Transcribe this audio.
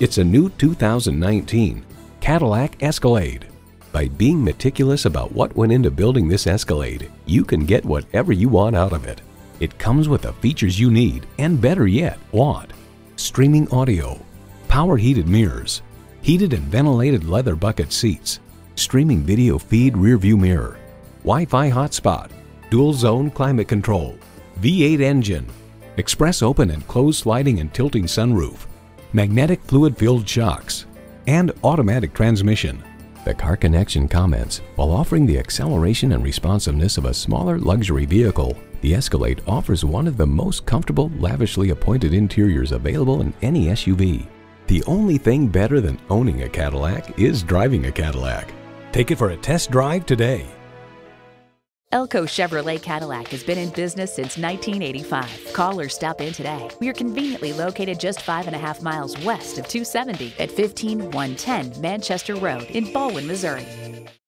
It's a new 2019 Cadillac Escalade. By being meticulous about what went into building this Escalade, you can get whatever you want out of it. It comes with the features you need, and better yet, want. Streaming audio, power heated mirrors, heated and ventilated leather bucket seats, streaming video feed rear view mirror, Wi-Fi hotspot, dual zone climate control, V8 engine, express open and closed sliding and tilting sunroof, magnetic fluid filled shocks, and automatic transmission. The Car Connection comments, while offering the acceleration and responsiveness of a smaller luxury vehicle, the Escalade offers one of the most comfortable, lavishly appointed interiors available in any SUV. The only thing better than owning a Cadillac is driving a Cadillac. Take it for a test drive today. ELCO Chevrolet Cadillac has been in business since 1985. Call or stop in today. We are conveniently located just 5.5 miles west of 270 at 15110 Manchester Road in Baldwin, Missouri.